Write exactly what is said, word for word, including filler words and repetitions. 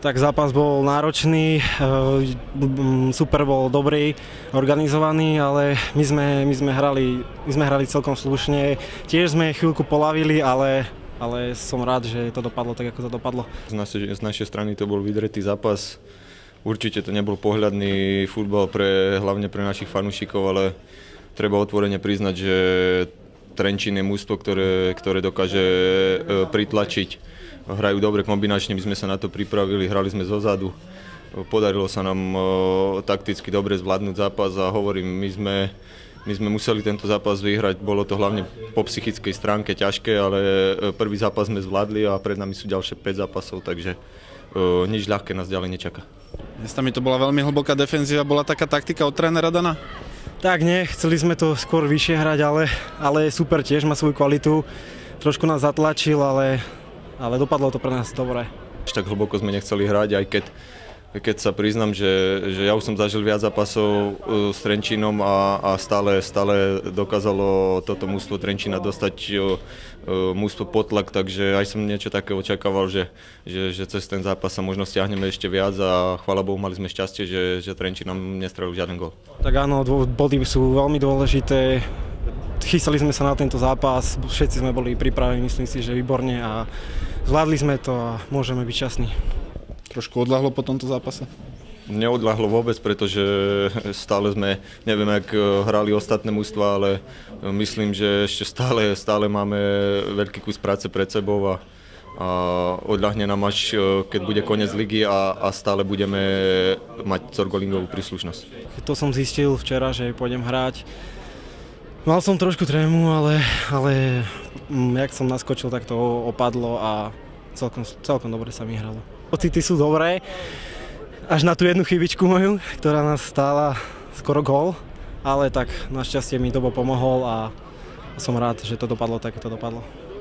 Tak zápas bol náročný, super bol dobrý, organizovaný, ale my sme, my sme, hrali, my sme hrali celkom slušne. Tiež sme chvíľku polavili, ale, ale som rád, že to dopadlo tak, ako to dopadlo. Z našej, z našej strany to bol vydretý zápas. Určite to nebol pohľadný futbal, pre, hlavne pre našich fanúšikov, ale treba otvorene priznať, že Trenčín je mužstvo, ktoré, ktoré dokáže pritlačiť. Hrajú dobre kombinačne, my sme sa na to pripravili, hrali sme zozadu. Podarilo sa nám uh, takticky dobre zvládnuť zápas a hovorím, my sme, my sme museli tento zápas vyhrať. Bolo to hlavne po psychickej stránke ťažké, ale prvý zápas sme zvládli a pred nami sú ďalšie päť zápasov, takže uh, nič ľahké nás ďalej nečaká. Dnes tam to bola veľmi hlboká defenzíva, bola taká taktika od trénera Dana? Tak nie, chceli sme to skôr vyššie hrať, ale, ale super, tiež má svoju kvalitu. Trošku nás zatlačil, ale ale dopadlo to pre nás dobre. Až tak hlboko sme nechceli hrať, aj keď, keď sa priznám, že, že ja už som zažil viac zápasov s Trenčínom a, a stále, stále dokázalo toto mužstvo Trenčína dostať mužstvo pod tlak, takže aj som niečo také očakával, že, že, že cez ten zápas sa možno stiahneme ešte viac a chvála Bohu, mali sme šťastie, že, že Trenčín nám nestrelil žiaden gól. Tak áno, body sú veľmi dôležité. Chystali sme sa na tento zápas, všetci sme boli pripravení, myslím si, že výborne a zvládli sme to a môžeme byť šťastní. Trošku odľahlo po tomto zápase? Neodľahlo vôbec, pretože stále sme, neviem, jak hrali ostatné mužstvá, ale myslím, že ešte stále, stále máme veľký kus práce pred sebou a, a odľahne nám až, keď bude koniec ligy a, a stále budeme mať corgolingovú príslušnosť. To som zistil včera, že pôjdem hrať. Mal som trošku trému, ale, ale jak som naskočil, tak to opadlo a celkom, celkom dobre sa mi hralo. Pocity sú dobré, až na tú jednu chybičku moju, ktorá nás stála skoro gól, ale tak našťastie mi Dobo pomohol a som rád, že to dopadlo tak, ako to dopadlo.